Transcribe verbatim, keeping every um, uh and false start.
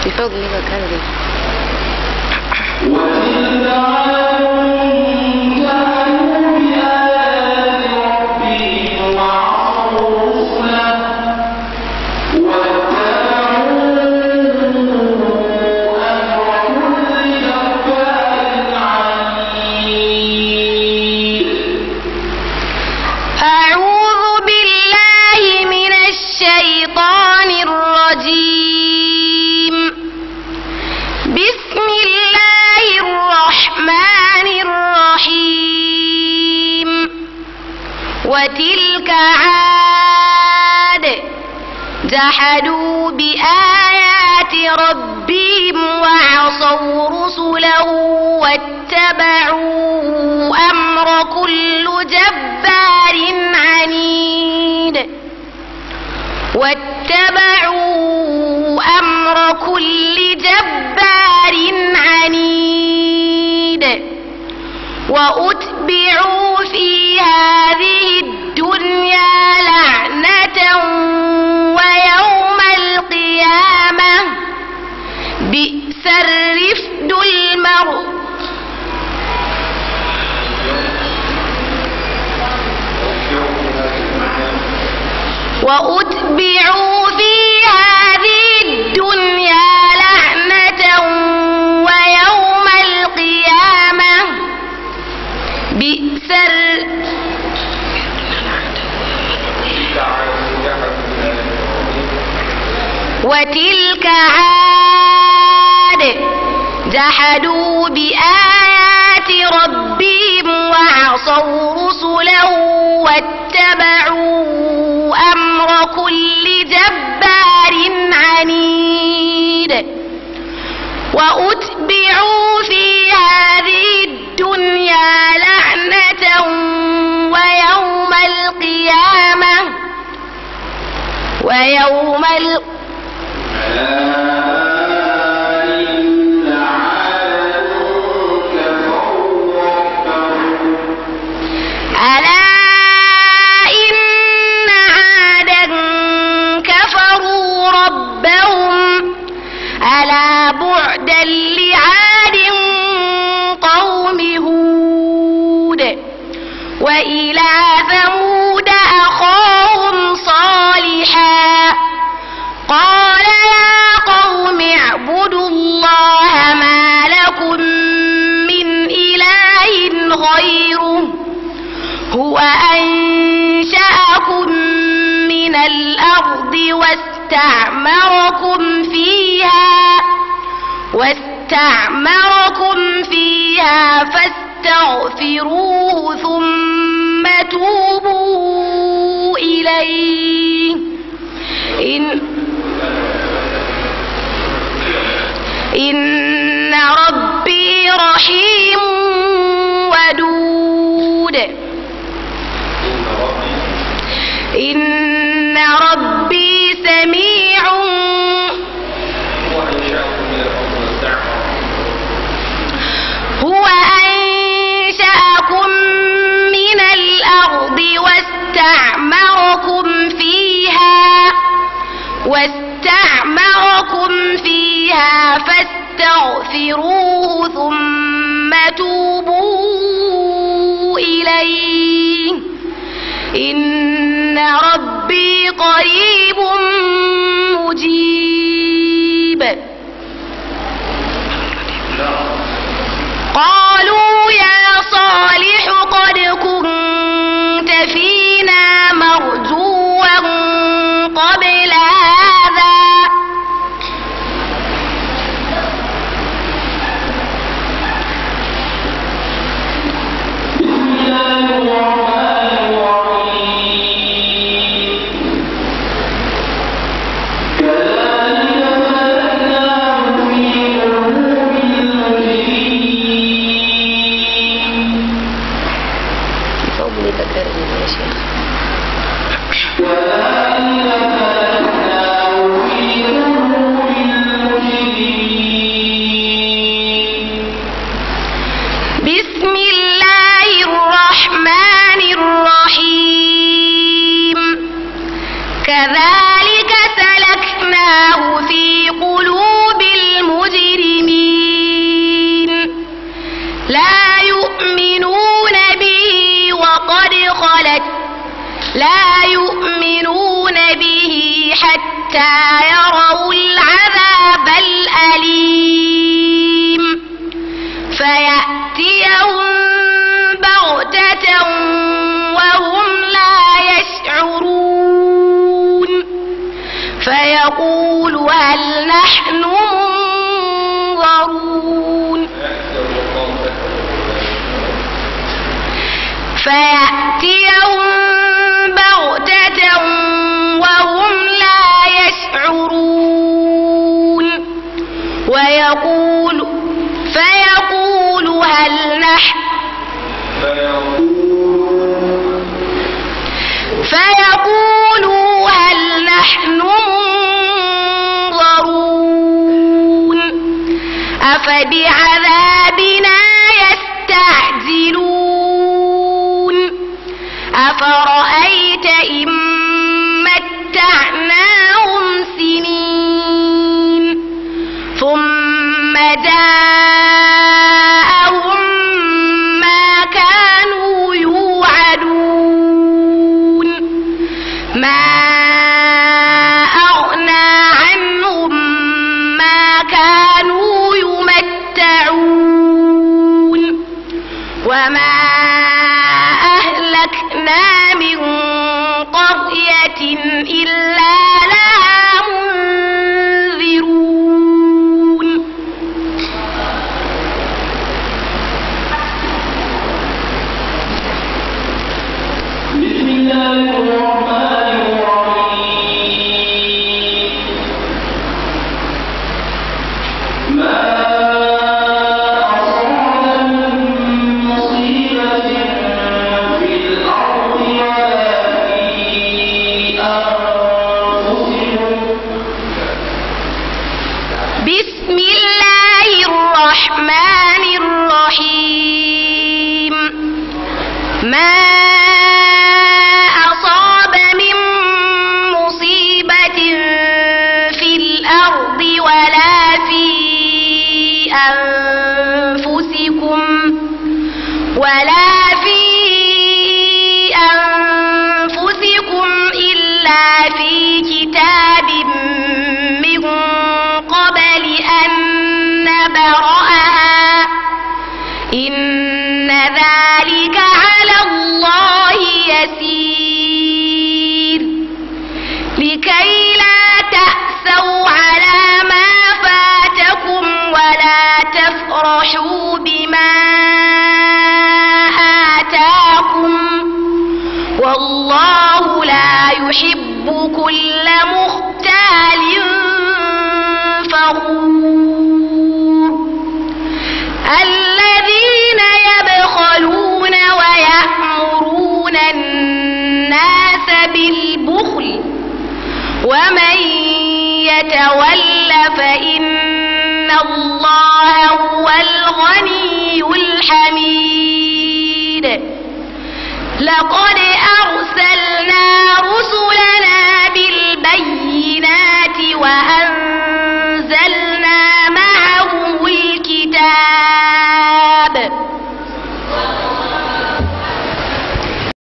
بفضلك كذب. وتلك عاد جحدوا بآيات ربهم وعصوا رسله واتبعوا أمر كل جبار عنيد واتبعوا أمر كل جبار عنيد وأتبعوا في هذه الدنيا لعنة ويوم القيامة بئس الرفد المرء وأتبعوا في هذه الدنيا لعنة ويوم القيامة بئس وتلك عاد جحدوا بآيات ربهم وعصوا رسله واتبعوا أمر كل جبار عنيد وأتبعوا في هذه الدنيا لعنة ويوم القيامة ويوم القيامة ألا إن عادا كفروا ربهم ألا بعدا لعاد قوم هود وإلى ثمود أخاهم صالحا قال يا قوم اعبدوا الله ما لكم من إله غيره هو أنشأكم من الأرض واستعمركم فيها واستعمركم فيها فاستغفروه ثم توبوا إليه إن إن ربي رحيم ودود إن ربي سميع هو أنشأكم من الأرض واستعمركم فيها واستعمركم فيها فاستغفروه ثم توبوا إليه إن ربي قريب مجيب قالوا يا صالح قد كنت فينا مرجوا قبل هذا كذلك ويقول هل نحن منظرون فيأتيهم بغتة وهم لا يشعرون ويقول فيقول هل نحن فيقولوا هل نحن منظرون أفبعذابنا يستعجلون أفرأيت إن متعناهم سنين ثم جاءهم ما كانوا يوعدون ما أغنى عنهم ما كانوا يمتعون وما أهلكنا من قرية إلا لها منذرون بسم الله الرحمن الرحيم ما أصاب من مصيبة في الأرض ولا في أنفسكم بسم الله الرحمن الرحيم ما أصاب من مصيبة في الأرض ولا في أنفسكم ولا في أنفسكم إلا في كتاب من قبل أن نبرأها إن ذلك على الله يسير لكي لا تأسوا على ما فاتكم ولا تفرحوا بما آتاكم والله